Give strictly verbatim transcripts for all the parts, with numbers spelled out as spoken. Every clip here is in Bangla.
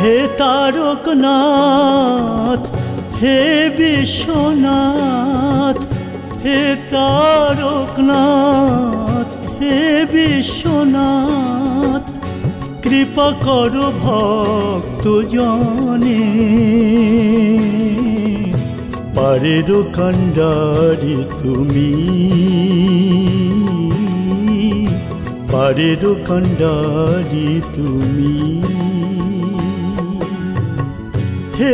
হে তারকনাথ হে বিশ্বনাথ, হে তারকনাথ হে বিশ্বনাথ, কৃপা করো ভক্ত জনে। পারের কান্ডারি তুমি, পারের কান্ডারি তুমি। হে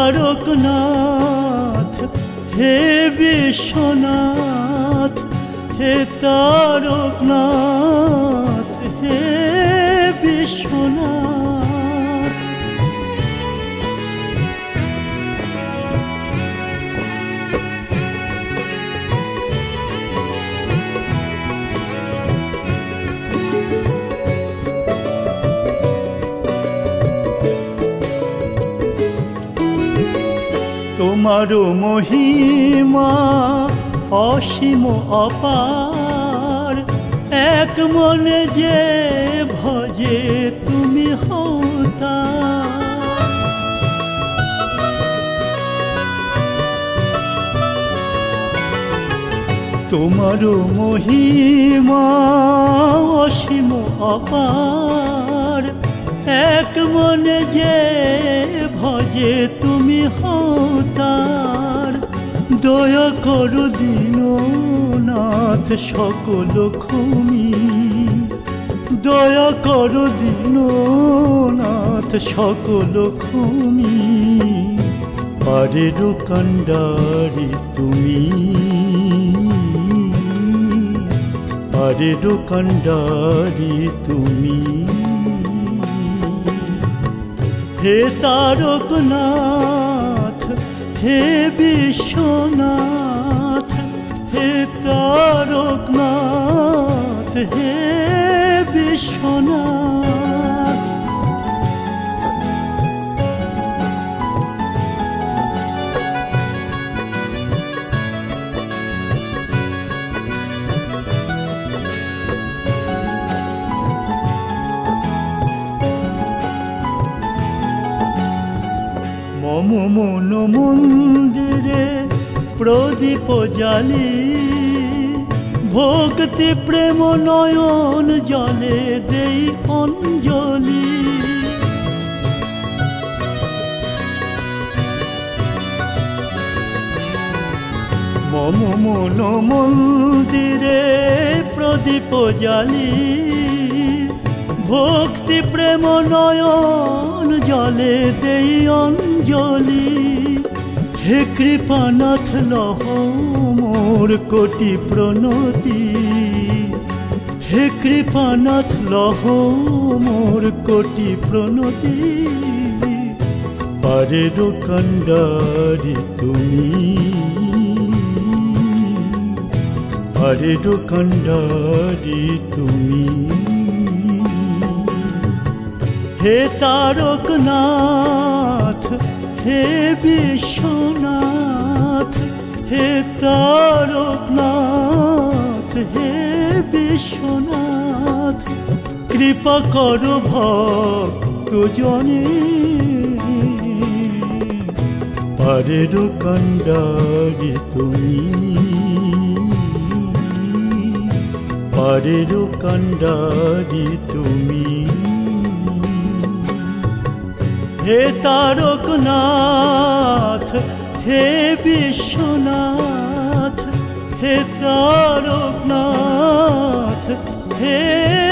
তারকনাথ হে বিশ্বনাথ, হে তারকনাথ হে বিশ্বনাথ। তোমারো মহিমা অসীম অপার, এক মনে যে ভজে তুমি হও তার। তোমারো মহিমা অসীম অপার, এক মনে যে ভজে তুমি হও তার। দয়া করো দীননাথ সকল ক্ষমি, দয়া করো দীননাথ সকল ক্ষমি। পারের কান্ডারি তুমি, পারের কান্ডারি তুমি। হে তারকনাথ হে বিশ্বনাথ, হে তারকনাথ হে বিশ্বনাথ। মম মন মন্দিরে প্রদীপ জালি, ভক্তি প্রেম নয়ন জলে দেই অঞ্জলি। মম মন মন্দিরে প্রদীপ জালি, ভক্তি প্রেম নয়ন জলে দেই অঞ্জলি। হে কৃপানাথ লহ মোর কোটি প্রণতি, হে কৃপানাথ লহ মোর কোটি প্রণতি। পারের কান্ডারি তুমি, পারের কান্ডারি তুমি। হে তারকনাথ হে বিশ্বনাথ, হে তারকনাথ হে বিশ্বনাথ, কৃপা করো ভক্ত জনে। পারের কান্ডারি তুমি, পারের কান্ডারি তুমি। হে তারকনাথ হে বিশ্বনাথ, হে তারকনাথ হে